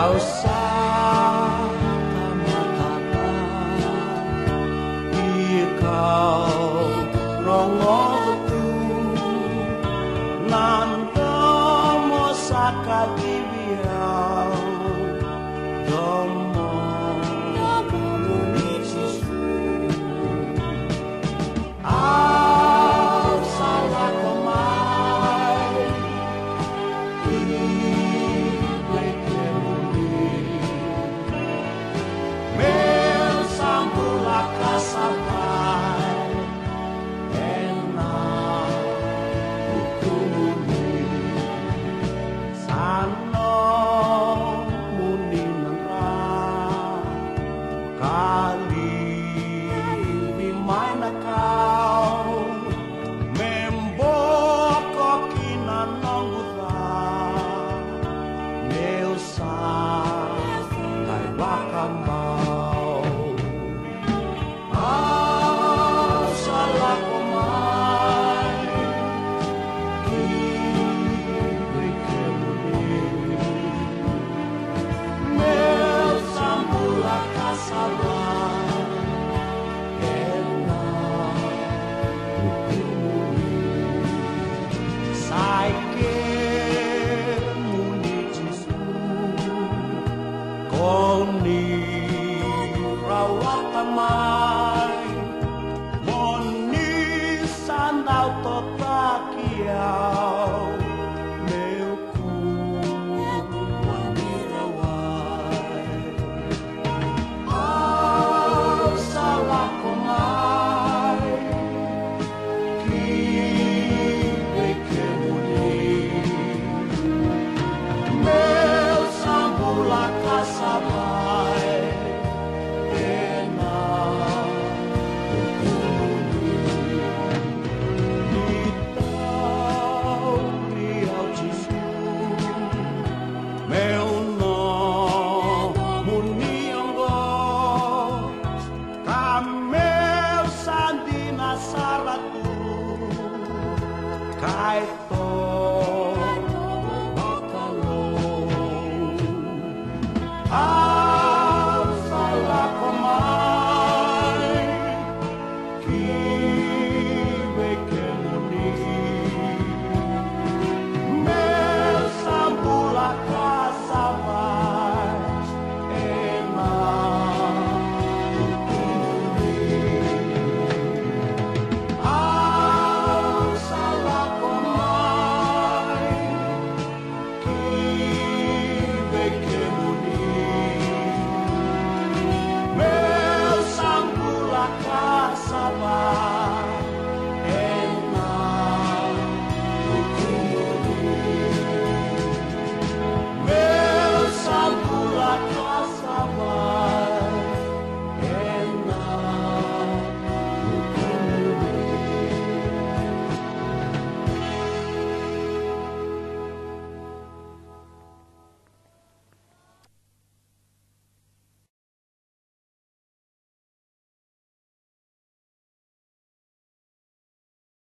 usah kamu ikau rongotu nanto mosaka kibiau domo municisu au salah kemai mel sambula kasabai enak hukumuni sano muni nera kali bimai nakau memboko kinanonguta neusa kai bakambau salah komai kibri kemudi mel sambula kasabai enak hukumuni saike muni jisu koni